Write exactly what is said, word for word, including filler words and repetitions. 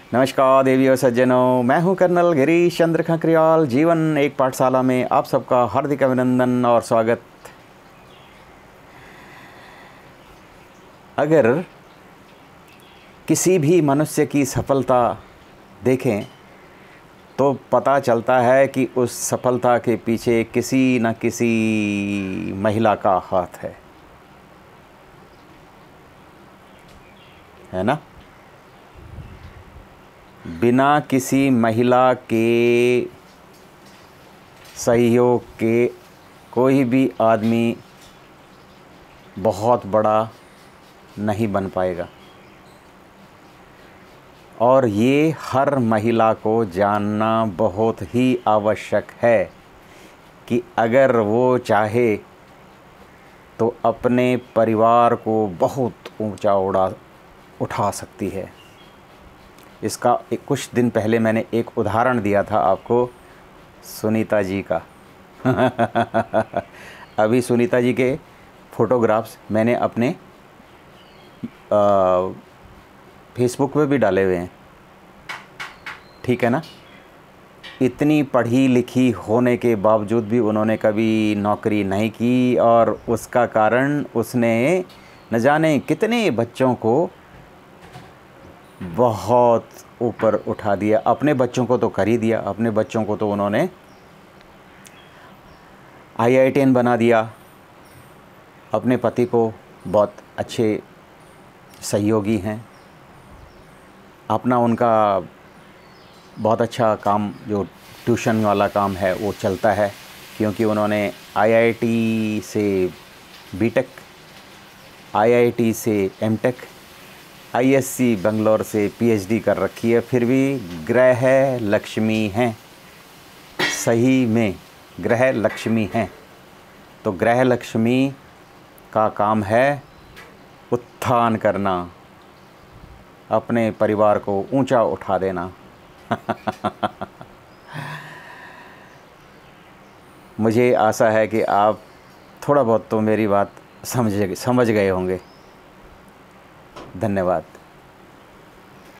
नमस्कार देवी और सज्जनों, मैं हूं कर्नल गिरीश चंद्र खंकरियाल। जीवन एक पाठशाला में आप सबका हार्दिक अभिनंदन और स्वागत। अगर किसी भी मनुष्य की सफलता देखें तो पता चलता है कि उस सफलता के पीछे किसी न किसी महिला का हाथ है, है ना। बिना किसी महिला के सहयोग के कोई भी आदमी बहुत बड़ा नहीं बन पाएगा, और ये हर महिला को जानना बहुत ही आवश्यक है कि अगर वो चाहे तो अपने परिवार को बहुत ऊंचा उड़ा उठा सकती है। इसका एक कुछ दिन पहले मैंने एक उदाहरण दिया था आपको सुनीता जी का। अभी सुनीता जी के फ़ोटोग्राफ्स मैंने अपने फेसबुक पे भी डाले हुए हैं, ठीक है ना। इतनी पढ़ी लिखी होने के बावजूद भी उन्होंने कभी नौकरी नहीं की, और उसका कारण उसने न जाने कितने बच्चों को बहुत ऊपर उठा दिया। अपने बच्चों को तो कर ही दिया, अपने बच्चों को तो उन्होंने आई आई टी एन बना दिया। अपने पति को बहुत अच्छे सहयोगी हैं, अपना उनका बहुत अच्छा काम जो ट्यूशन वाला काम है वो चलता है, क्योंकि उन्होंने आई आई टी से B tech, I I T से M tech, I S C Bangalore से पी एच डी कर रखी है। फिर भी ग्रह लक्ष्मी हैं, सही में ग्रह लक्ष्मी हैं। तो ग्रह लक्ष्मी का काम है उत्थान करना, अपने परिवार को ऊंचा उठा देना। मुझे आशा है कि आप थोड़ा बहुत तो मेरी बात समझ समझ गए होंगे। धन्यवाद।